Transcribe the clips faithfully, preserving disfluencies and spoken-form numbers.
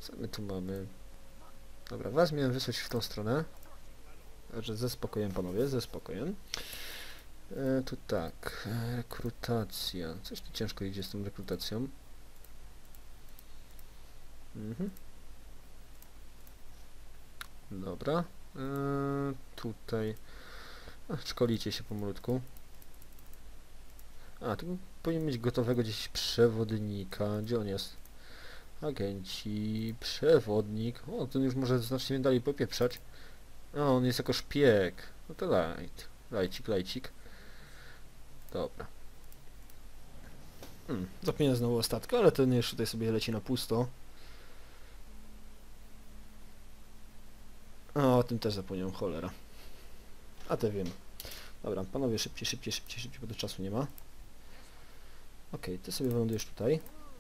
Co my tu mamy? Dobra, was miałem wysłać w tą stronę. Także ze spokojem, panowie, ze spokojem. E, tu tak, e, rekrutacja. Coś tu ciężko idzie z tą rekrutacją. Mhm. Dobra. E, tutaj... A, szkolicie się pomalutku. A, tu powinien mieć gotowego gdzieś przewodnika. Gdzie on jest? Agenci, przewodnik. O, ten już może znacznie dalej popieprzać. A, on jest jako szpieg. No to light. Lajcik, lajcik. Dobra. Hmm, zapomniałem znowu o statku, ale ten już tutaj sobie leci na pusto. A, o tym też zapomniałem, cholera. A te wiem. Dobra, panowie, szybciej, szybciej, szybciej, szybciej, bo do czasu nie ma. Okej, okay, ty sobie wylądujesz tutaj.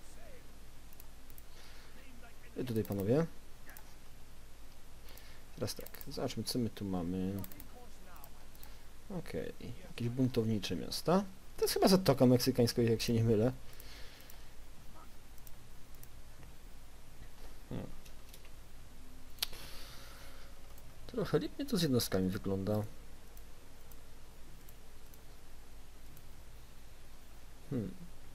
I tutaj, panowie. Teraz tak, zobaczmy, co my tu mamy. Okej, okay. Jakieś buntownicze miasta. To jest chyba Zatoka Meksykańska, jak się nie mylę. Hmm. Trochę licznie to z jednostkami wygląda. Hmm.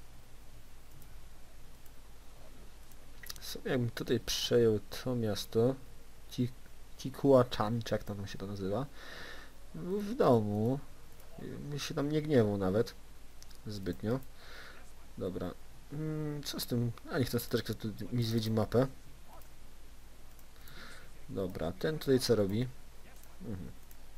Sobie jakbym tutaj przejął to miasto, Tikuachan, czy jak tam się to nazywa, w domu, mi się tam nie gniewał nawet, zbytnio. Dobra, hmm, co z tym, a niech ten stateczek tu mi zwiedzi mapę. Dobra, ten tutaj co robi? Mhm.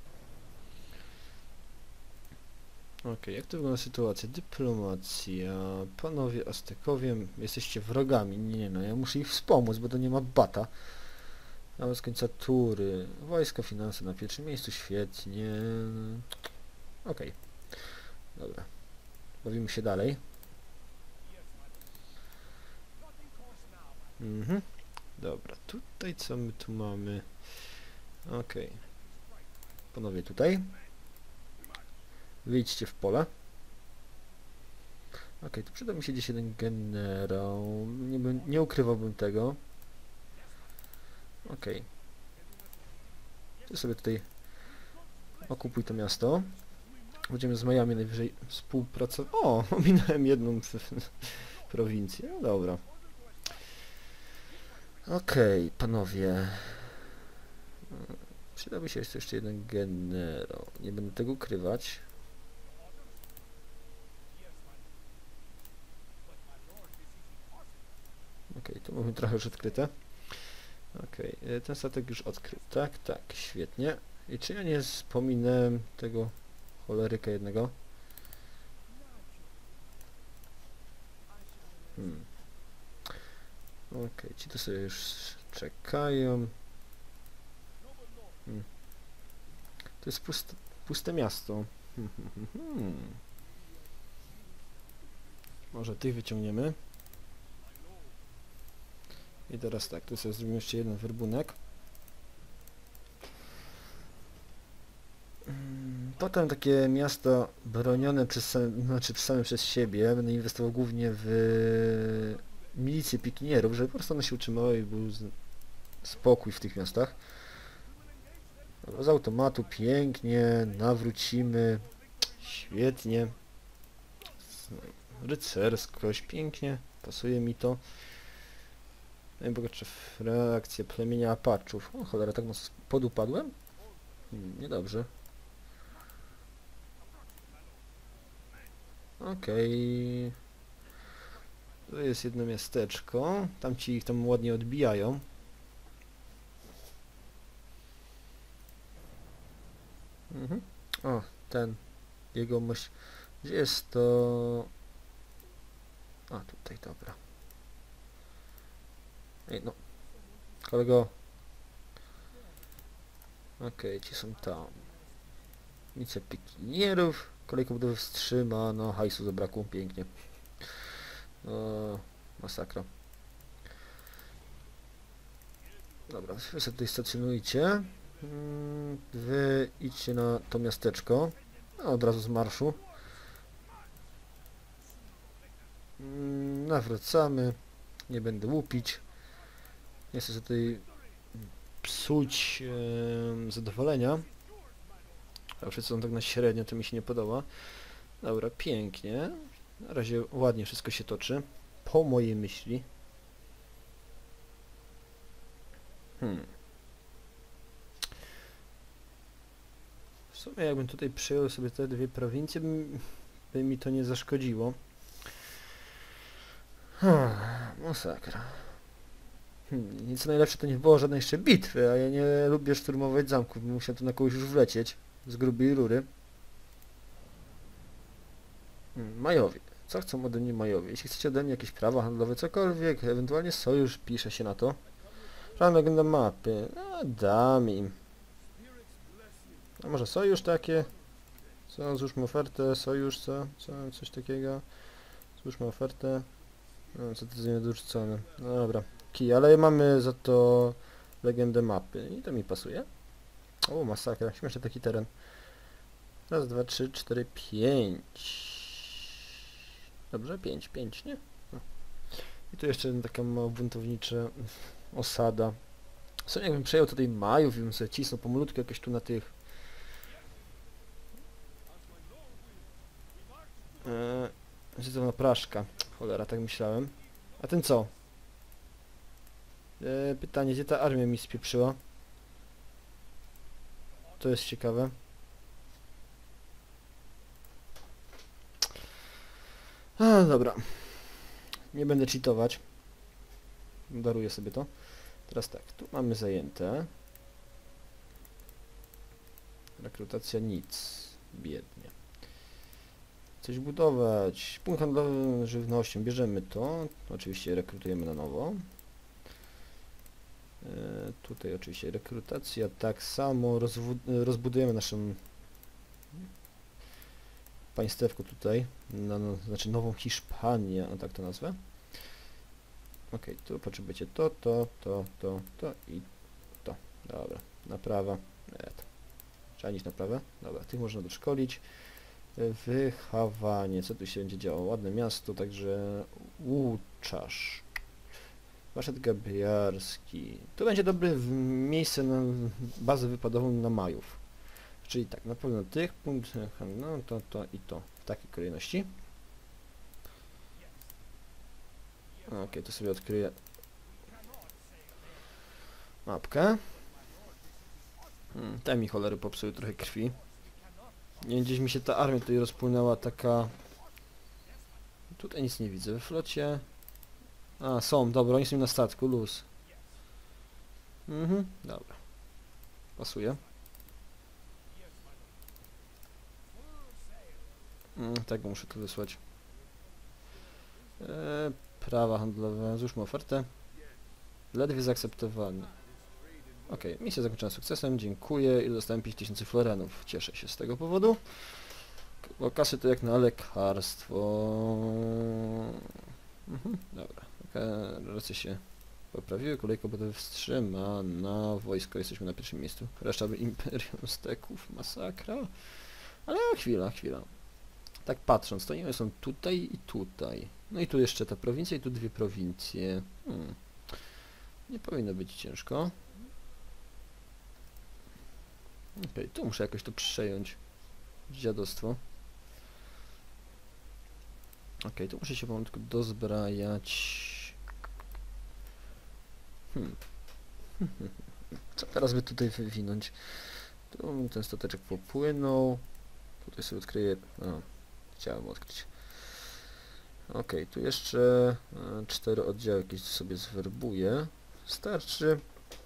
Okej, okay, jak to wygląda sytuacja? Dyplomacja. Panowie Aztekowie, jesteście wrogami. Nie, nie, no ja muszę ich wspomóc, bo to nie ma bata. A z końca tury. Wojska, finanse na pierwszym miejscu, świetnie. Okej. Okay. Dobra. Bawimy się dalej. Mhm. Dobra, tutaj co my tu mamy? Okej. Okay. Panowie tutaj. Wyjdźcie w pole. Okej, okay, tu przyda mi się gdzieś jeden generał. Nie, bym, nie ukrywałbym tego. Okej. Okay. Ty sobie tutaj okupuj to miasto. Będziemy z Miami najwyżej współpracować. O, ominąłem jedną prowincję. No dobra. Okej, okay, panowie. Przydałby się jeszcze jeden generał. Nie będę tego ukrywać. Okej, okay, to mamy trochę już odkryte. Okej, okay, ten statek już odkrył. Tak, tak, świetnie. I czy ja nie wspominałem tego choleryka jednego? Hmm. Okej, okay, ci to sobie już czekają. Hmm. To jest puste, puste miasto. Hmm, hmm, hmm. Może tych wyciągniemy. I teraz tak, tu sobie zrobimy jeszcze jeden werbunek. Potem takie miasto bronione przez same, znaczy same przez siebie. Będę inwestował głównie w milicję pikinierów, żeby po prostu one się utrzymały i był spokój w tych miastach. Z automatu pięknie, nawrócimy. Świetnie. Rycerskość, pięknie. Pasuje mi to. Najbogatsze frakcje plemienia Apaczów. O cholera, tak mocno podupadłem? Hmm, niedobrze. Okej. Okay. To jest jedno miasteczko. Tam ci ich tam ładnie odbijają. Mhm. O, ten. Jego myśl. Gdzie jest to? A, tutaj, dobra. Ej, no. Kolego. Okej, okay, ci są tam. Milicja pikinierów. Kolejka budowy wstrzyma. No, hajsu zabrakło. Pięknie. O, masakra. Dobra, wy sobie tutaj stacjonujcie. Wy idźcie na to miasteczko. A od razu z marszu. Nawracamy. Nie będę łupić. Nie chcę sobie tutaj psuć e, zadowolenia. A wszyscy są tak na średnio, to mi się nie podoba. Dobra, pięknie. Na razie ładnie wszystko się toczy. Po mojej myśli. Hmm. W sumie jakbym tutaj przyjął sobie te dwie prowincje, by, by mi to nie zaszkodziło. Hmm, masakra. Hmm, nic najlepsze to nie było żadnej jeszcze bitwy, a ja nie lubię szturmować zamków, bym musiał tu na kogoś już wlecieć. Z grubej rury. Hmm, Majowie. Co chcą ode mnie Majowie? Jeśli chcecie ode mnie jakieś prawa handlowe, cokolwiek, ewentualnie sojusz, pisze się na to. Plan legenda mapy. No, dam im. A może sojusz takie? Co, złóżmy ofertę, sojusz, co? Co, coś takiego? Złóżmy ofertę. No, co to jest niedorzucone. No dobra. Kij, ale mamy za to legendę mapy i to mi pasuje. O, masakra, śmieszny taki teren. Raz, dwa, trzy, cztery, pięć. Dobrze, pięć, pięć, nie? No. I tu jeszcze taka mała buntownicza osada. Co jakbym przejął tutaj Majów i bym sobie cisnął pomalutko jakoś tu na tych... Eee, to na praszka. Cholera, tak myślałem. A ten co? Eee, pytanie, gdzie ta armia mi spieprzyła? To jest ciekawe. A, dobra. Nie będę cheatować. Daruję sobie to. Teraz tak, tu mamy zajęte. Rekrutacja nic. Biednie. Coś budować. Punkt handlowy żywnością. Bierzemy to. Oczywiście rekrutujemy na nowo. E, tutaj oczywiście rekrutacja. Tak samo rozbudujemy naszą państewko tutaj. Na, no, znaczy nową Hiszpanię, a tak to nazwę. Ok, tu potrzebujecie to, to, to, to, to i to. Dobra, naprawa. E, to. Trzeba iść naprawę. Dobra, tych można doszkolić. Wychowanie. Co tu się będzie działo? Ładne miasto, także Łuczarz. Waszet Gabriarski. To będzie dobre miejsce na bazę wypadową na Majów. Czyli tak, na pewno tych punktów, no to, to i to. W takiej kolejności. Ok, to sobie odkryję mapkę. Hmm, te mi cholery popsuły trochę krwi. Nie wiem, gdzieś mi się ta armia tutaj rozpłynęła taka... Tutaj nic nie widzę. We flocie... A, są, dobra, oni są na statku, luz. Mhm, dobra. Pasuje. Mm, tego muszę tu wysłać. Eee, prawa handlowe, złóżmy ofertę. Ledwie zaakceptowany. Ok, misja zakończona sukcesem, dziękuję i dostałem pięć tysięcy florenów. Cieszę się z tego powodu. Bo kasy to jak na lekarstwo. Mhm, dobra, racje się poprawiły, kolejka budowy wstrzymana, wojsko jesteśmy na pierwszym miejscu. Reszta Imperium Steków, masakra. Ale chwila, chwila. Tak patrząc, to nie są tutaj i tutaj. No i tu jeszcze ta prowincja i tu dwie prowincje. Hmm. Nie powinno być ciężko. Okej, okay, tu muszę jakoś to przejąć. Dziadostwo. Okej, okay, tu muszę się powolutku dozbrajać. Hmm. Co teraz by tutaj wywinąć? Tu ten stateczek popłynął. Tutaj sobie odkryję... O, chciałem odkryć. Okej, okay, tu jeszcze e, cztery oddziały jakieś sobie zwerbuję. Starczy.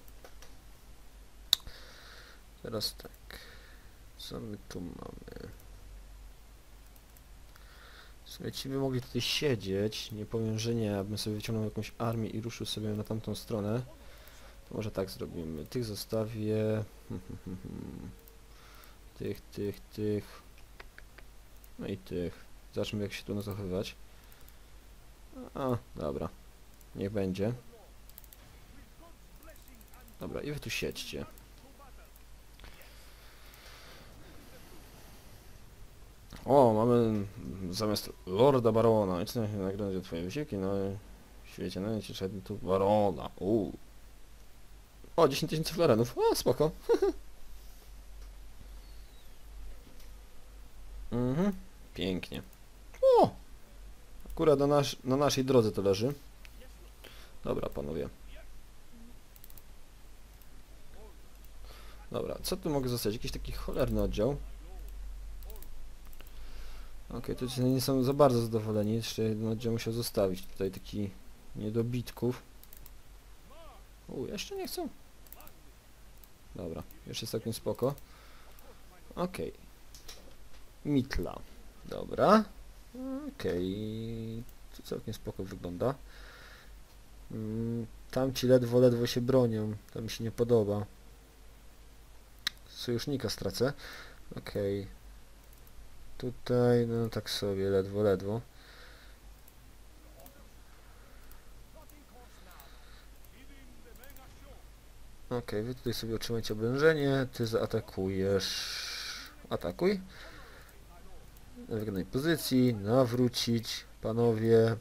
Teraz tak. Co my tu mamy? W sumie ci by mogli tutaj siedzieć. Nie powiem, że nie. Abym sobie wyciągnął jakąś armię i ruszył sobie na tamtą stronę. To może tak zrobimy. Tych zostawię. Tych, tych, tych. No i tych. Zobaczmy, jak się tu zachowywać. A, dobra. Niech będzie. Dobra, i wy tu siedźcie. O, mamy zamiast Lorda Barona. I co na nagrodę za twoje wysiłki? No, w świecie, no i ci szedł tu Barona. Uuu. O, dziesięć tysięcy florenów. O, spoko. Mhm. Pięknie. O! Akurat na, nasz, na naszej drodze to leży. Dobra, panowie. Dobra, co tu mogę zostać? Jakiś taki cholerny oddział. Okej, okay, tu ci nie są za bardzo zadowoleni. Jeszcze jeden oddział musiał zostawić. Tutaj taki niedobitków. U, jeszcze nie chcą. Dobra, już jest całkiem spoko. Okej. Okay. Mitla. Dobra. Okej. Okay. To całkiem spoko wygląda. Mm, tam ci ledwo, ledwo się bronią. To mi się nie podoba. Sojusznika stracę. Okej. Okay. Tutaj, no tak sobie, ledwo, ledwo. Okej, okay, wy tutaj sobie otrzymajcie oblężenie, ty zaatakujesz. Atakuj. Na wygranej pozycji, nawrócić, panowie.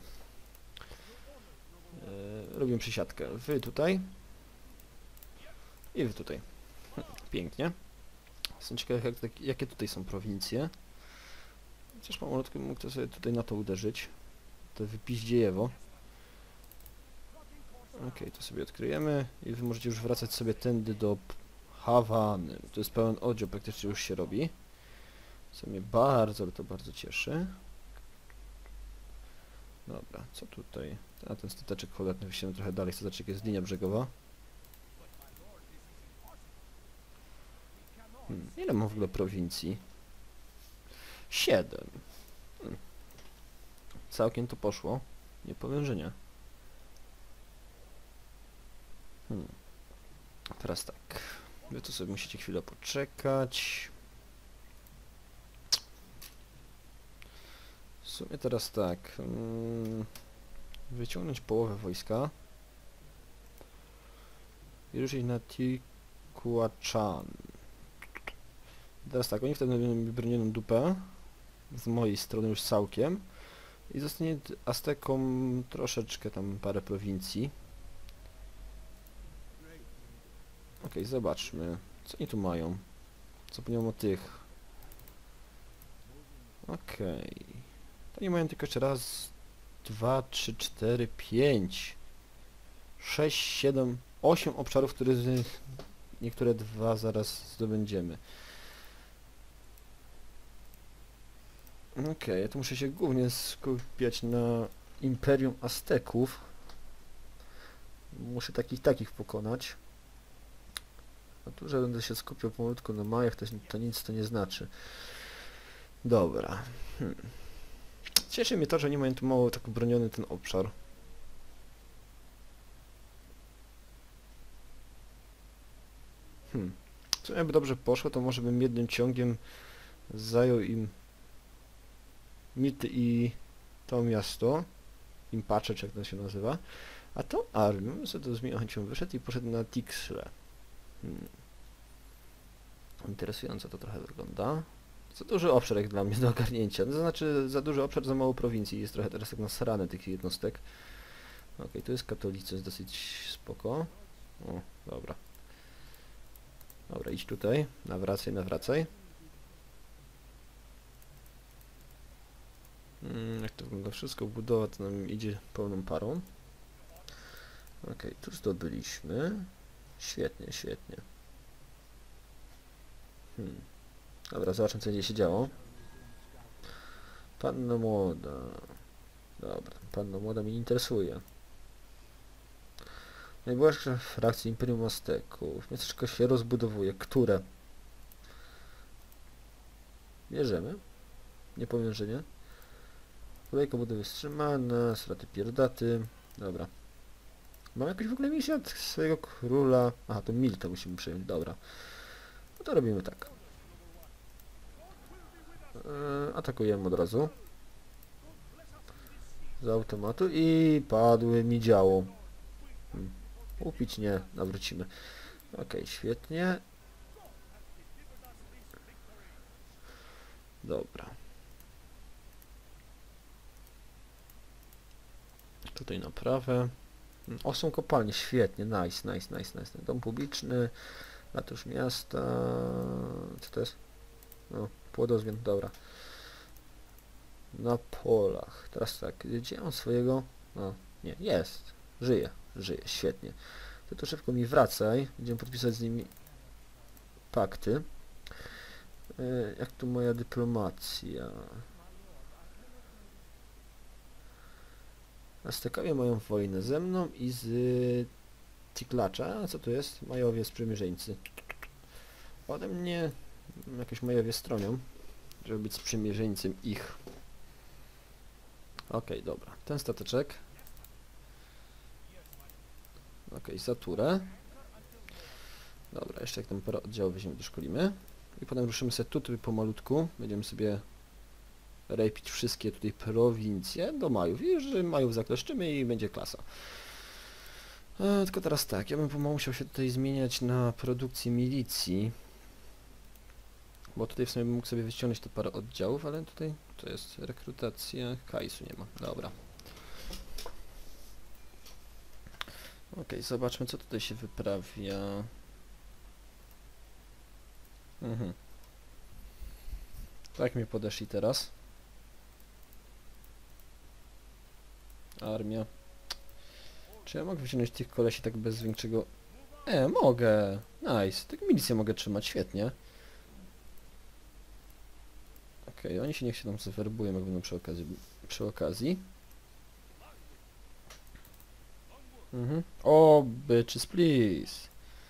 Yy, robimy przysiadkę. Wy tutaj. I wy tutaj. Pięknie. Jestem ciekaw, jak, jakie tutaj są prowincje. Chociaż pomałutku mógł to sobie tutaj na to uderzyć. To wypiździejewo. Okej, okay, to sobie odkryjemy i wy możecie już wracać sobie tędy do Hawany. To jest pełen oddział, praktycznie już się robi. Co mnie bardzo, ale to bardzo cieszy. Dobra, co tutaj? A ten stateczek cholerny wysiemy trochę dalej. Stateczek jest linia brzegowa. Hmm, ile mam w ogóle prowincji? Siedem. Hmm. Całkiem to poszło. Nie powiem, że nie. Hmm. Teraz tak. Wy tu sobie musicie chwilę poczekać. W sumie teraz tak. Hmm. Wyciągnąć połowę wojska. I ruszyć na Tikuachan. Teraz tak, oni wtedy będą bronioną dupę. Z mojej strony już całkiem. I zostanie Aztekom troszeczkę tam parę prowincji. Okej, okay, zobaczmy. Co oni tu mają? Co pomimo o tych? Okej. Okay. To nie mają tylko jeszcze raz, dwa, trzy, cztery, pięć, sześć, siedem, osiem obszarów, które z, niektóre dwa zaraz zdobędziemy. Okej, okay, ja tu muszę się głównie skupiać na Imperium Azteków. Muszę takich takich pokonać. A tu, że będę się skupiał pomałutku na Majach, to, to nic to nie znaczy. Dobra. Hmm. Cieszy mnie to, że nie mają tu mało tak broniony ten obszar. Hmm. Co jakby dobrze poszło, to może bym jednym ciągiem zajął im Mity i to miasto. Impacze, czy jak to się nazywa. A tą armią sobie to z miłą chęcią wyszedł i poszedł na Tixle. Hmm. Interesująco to trochę wygląda. Za duży obszar jak dla mnie do ogarnięcia. No, to znaczy za duży obszar, za mało prowincji. Jest trochę teraz jak nasrane tych jednostek. Okej, okay, tu jest katolicyzm, dosyć spoko. O, dobra. Dobra, idź tutaj. Nawracaj, nawracaj. Hmm, jak to wygląda wszystko? Budowa to nam idzie pełną parą. Okej, okay, tu zdobyliśmy. Świetnie, świetnie. Hmm. Dobra, zobaczmy co będzie się działo. Panna młoda. Dobra, panna młoda mnie interesuje. Najbogatsza frakcja Imperium Azteków. Miasteczko się rozbudowuje. Które? Bierzemy. Nie powiem, że nie. Kolejka budowy wstrzymana. Straty pierdaty. Dobra. Mam jakąś w ogóle misję od swojego króla. Aha, to Miltę musimy przyjąć. Dobra. No to robimy tak. Eee, atakujemy od razu. Z automatu i padły mi działo. Hmm. Upić nie, nawrócimy. Ok, świetnie. Dobra. Tutaj naprawę. O, są kopalnie, świetnie, nice, nice, nice, nice. Dom publiczny, ratusz miasta, co to jest? No, płodozmian, dobra. Na polach, teraz tak, gdzie mam swojego? No, nie, jest, żyje, żyje, świetnie. Ty to szybko mi wracaj, będziemy podpisać z nimi pakty. Yy, jak tu moja dyplomacja? Aztekowie mają wojnę ze mną i z Tiklacza. A co to jest? Majowie sprzymierzeńcy. Ode mnie jakoś Majowie stronią, żeby być sprzymierzeńcem ich. Okej, okay, dobra. Ten stateczek. Okej, okay, za turę. Dobra, jeszcze jak tam parę oddziałów weźmiemy, doszkolimy. I potem ruszymy sobie tutaj pomalutku. Będziemy sobie rejpić wszystkie tutaj prowincje do Majów. I już Majów zakleszczymy i będzie klasa. E, tylko teraz tak, ja bym pomału musiał się tutaj zmieniać na produkcję milicji. Bo tutaj w sumie bym mógł sobie wyciągnąć to parę oddziałów, ale tutaj to jest rekrutacja, hajsu nie ma. Dobra. Ok, zobaczmy co tutaj się wyprawia. Mhm. Tak mnie podeszli teraz. Armia. Czy ja mogę wyciągnąć tych kolesi tak bez większego... E, mogę! Nice. Tak milicję mogę trzymać, świetnie. Okej, okay, oni się niech się tam zwerbują, jak będą przy okazji. Przy okazji. Mhm. O, bitches please.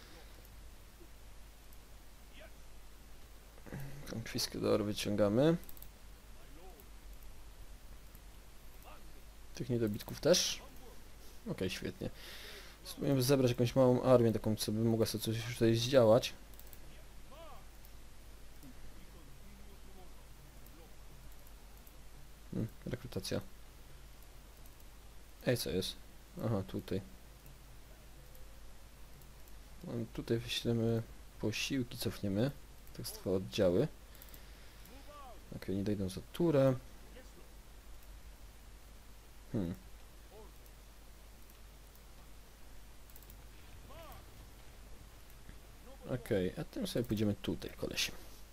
Konkwistador wyciągamy. Tych niedobitków też. Okej, okay, świetnie. Spróbujemy zebrać jakąś małą armię, taką, co by mogła sobie coś tutaj zdziałać. Hmm, rekrutacja. Ej, co jest? Aha, tutaj. No, tutaj wyślemy posiłki, cofniemy. Tak z dwa oddziały. Ok, nie dojdą za turę. Hmm. Okej, okay, a tym sobie pójdziemy tutaj, koleś.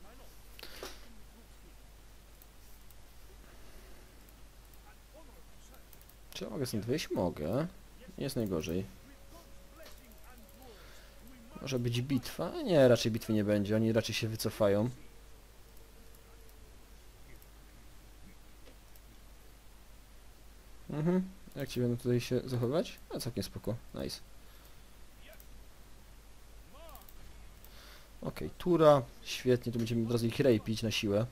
Czy ja mogę stąd wyjść? Mogę. Nie jest najgorzej. Może być bitwa? Nie, raczej bitwy nie będzie. Oni raczej się wycofają. Mhm. Jak ci będą tutaj się zachowywać? A całkiem spoko. Nice. Okej, okay, tura. Świetnie, tu będziemy od razu ich rejpić na siłę.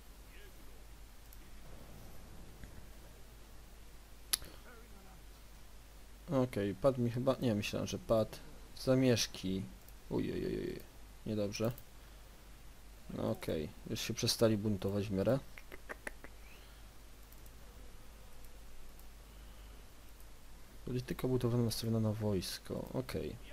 Okej, okay, padł mi chyba... Nie, myślałem, że padł. Zamieszki. Ujej, niedobrze. No okej, okay. Już się przestali buntować w miarę. Polityka budowana nastawiona na wojsko. Okej. Okay.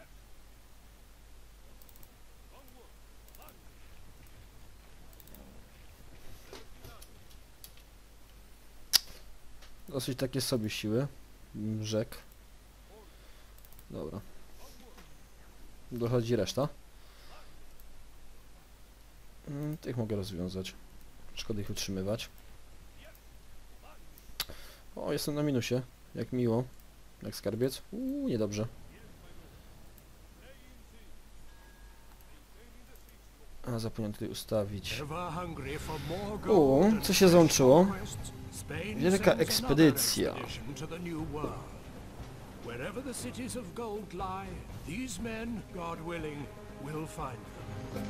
Dosyć takie sobie siły. Rzek. Dobra. Dochodzi reszta. Hmm, tych mogę rozwiązać. Szkoda ich utrzymywać. O, jestem na minusie. Jak miło. Jak skarbiec. Uuu, niedobrze. A, zapomniałem tutaj ustawić. O, co się złączyło? Wielka ekspedycja. Wherever the cities of gold lie, these men, God willing, will find them.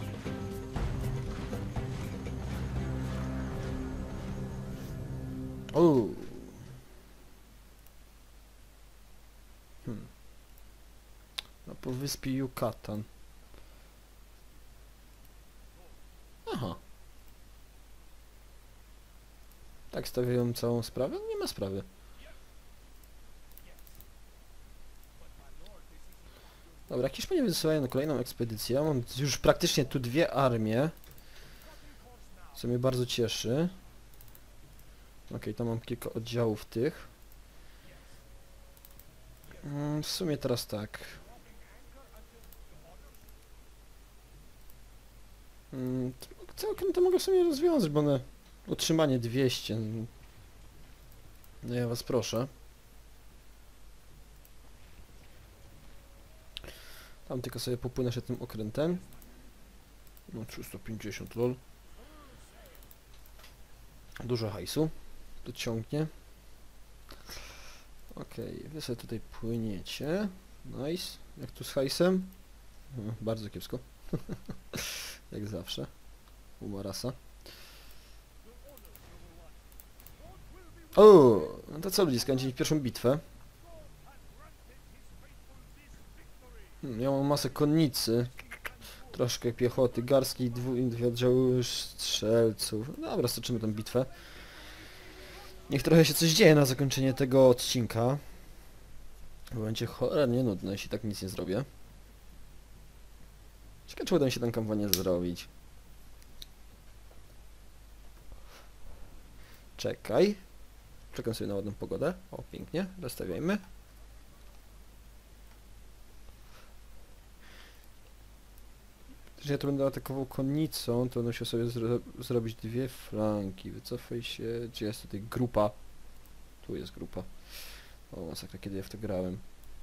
O. Hmm. Na półwyspie Yucatan. Aha. Tak stawiają całą sprawę? Nie ma sprawy. Dobra, Hiszpanie wysyłają na kolejną ekspedycję. Mam już praktycznie tu dwie armie. Co mnie bardzo cieszy. Ok, tam mam kilka oddziałów tych. w sumie teraz tak. Mm, to- całkiem to mogę sobie rozwiązać, bo one... Utrzymanie dwieście. No ja was proszę. Tam tylko sobie popłynę się tym okrętem. No trzysta pięćdziesiąt, lol. Dużo hajsu. To ciągnie. Okej, wy sobie tutaj płyniecie. Nice. Jak tu z hajsem? No, bardzo kiepsko. Jak zawsze. Umarasa. O, no to co ludzie, skończyli pierwszą bitwę. Hmm, ja mam masę konnicy. Troszkę piechoty, garstki, dwu oddziału strzelców. No dobra, stoczymy tę bitwę. Niech trochę się coś dzieje na zakończenie tego odcinka. Bo będzie cholernie nudno, jeśli tak nic nie zrobię. Ciekawe, czy uda mi się tę kampanię zrobić. Czekaj. Czekam sobie na ładną pogodę. O, pięknie. Rozstawiajmy. Że ja tu będę atakował konnicą, to będę musiał sobie zro zrobić dwie flanki. Wycofaj się. Gdzie jest tutaj grupa? Tu jest grupa. O, masakra, kiedy ja w to grałem.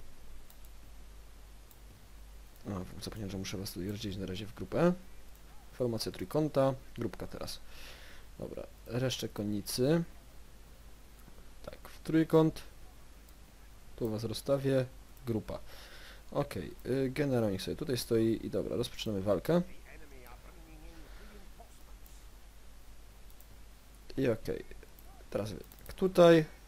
O, zapomniałem, że muszę was tutaj rozdzielić na razie w grupę. Formacja trójkąta. Grupka teraz. Dobra, resztę konnicy. Tak, w trójkąt. Tu was rozstawię. Grupa. Okej, okay. Generał niech sobie tutaj stoi i dobra, rozpoczynamy walkę. I okej. Okay. Teraz tak tutaj.